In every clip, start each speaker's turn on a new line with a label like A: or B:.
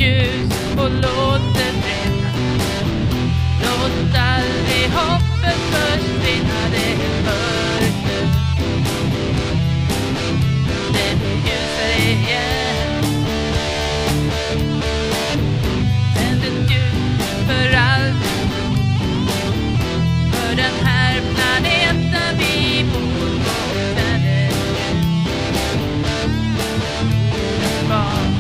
A: ljus och låt det brinna. Låt aldrig hoppet försvinna, det är mörkt nu. Det blir ljusare igen. Tänd ett ljus för allt, för den här planeten vi bor på. Tänd ett ljus, jordens barn.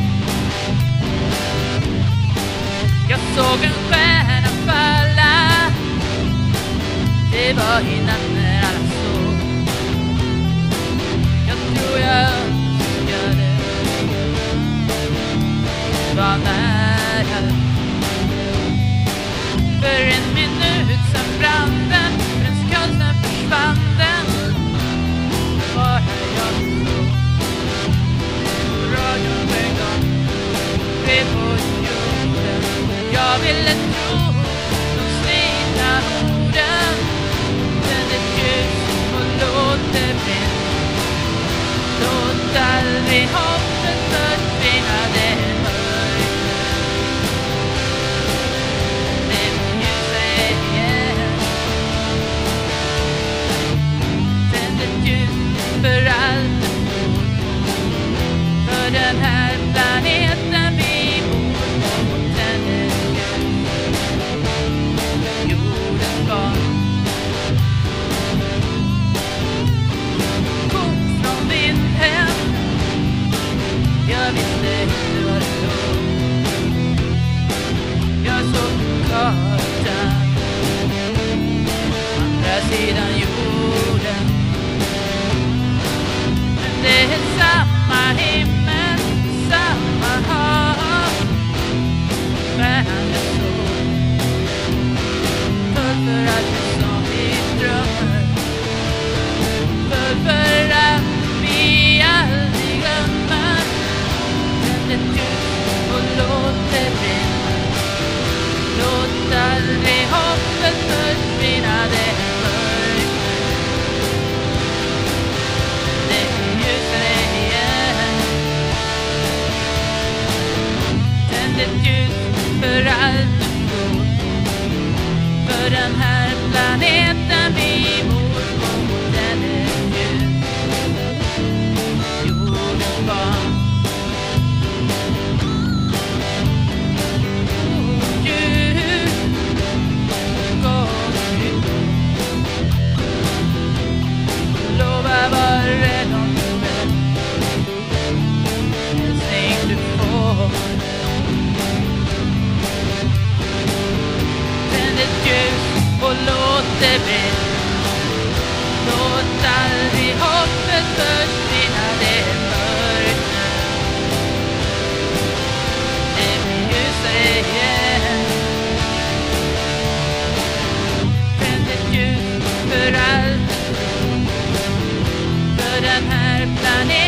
A: Jag såg en stjärna falla, det var innan när alla såg. Jag tror jag önskade var nära. För en minut sen brann den, för en sekund sen försvann den. Det var här jag såg radion en gång, det på jorden. Jag ville tro de slitna orden. Tänd ett ljus och låt det brinna. Låt aldrig hoppet försvinna, det är mörkt. Det blir ljusare igen. Tänd ett ljus för allt det bor, för den här planeten vi bor på. Tänd ett ljus, jordens barn. Kort från min hem, jag visste inte vad det låg. Jag såg kartan, andra sidan jorden. Men det är samma himmel, samma hav. Stjärnan jag såg föll för allt som vi drömmer, föll för att vi aldrig glömmer. Tänd ett ljus och låt det brinna. Låt aldrig hoppet försvinna, det är mörkt. Det är ljusare igen. Tänd ett ljus för allt du tror, för den här planeten vi bor på. Tänd ett ljus, jordens barn. Ljus, gå ut. Lova var rädd om dig själv. Hälsning du får. Tänd ett ljus och låt det brinna. Låt aldrig hoppet försvinna, det är mörkt nu. Det blir ljusare igen. Tänd ett ljus för allt, för den här planeten